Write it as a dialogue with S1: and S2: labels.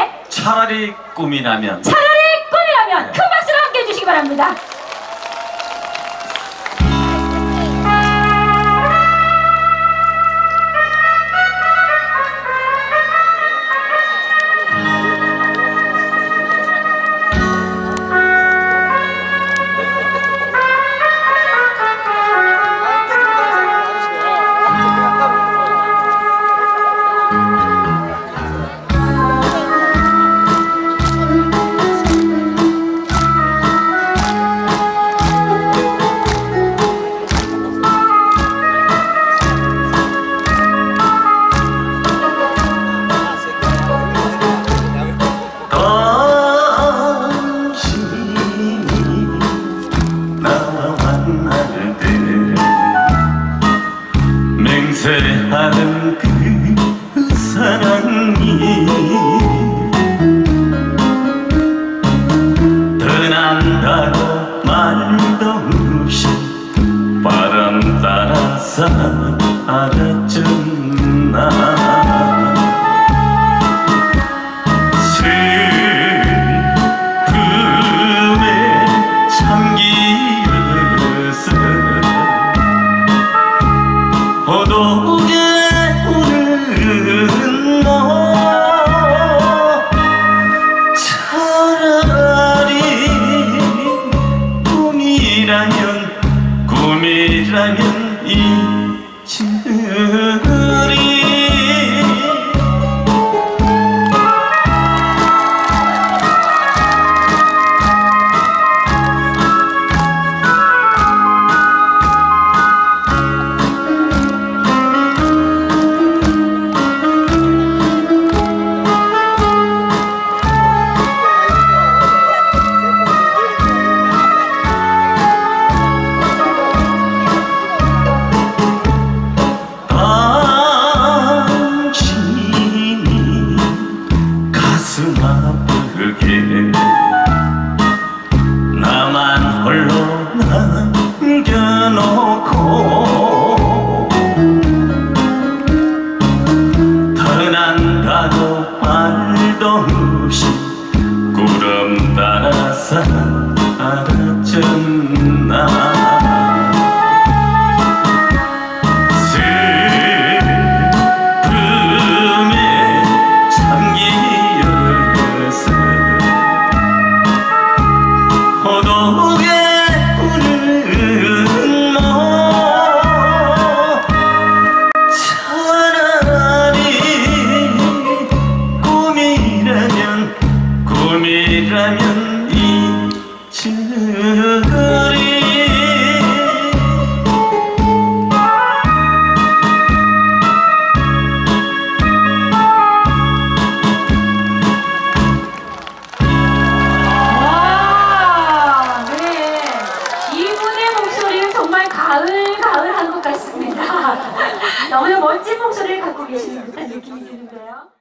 S1: 차라리 꿈이라면.
S2: 차라리 꿈이라면 큰 박수로 함께 해주시기 바랍니다.
S1: 맹세하는 그 사랑이 떠난다고 말도 없이 바람 따라서 알아줬나. 슬픔에 잠기어서 어둑에 우는 너 차라리 꿈이라면 잊으리. 가슴 아프게 나만 홀로 남겨놓고 떠난다고 말도 없이 구름 따라서 알아줬나. 어둑에 우는 너 차라리 꿈이라면 잊으리.
S2: 가을 한 것 같습니다. 너무 멋진 목소리를 갖고 계시는 듯한 느낌이 드는데요.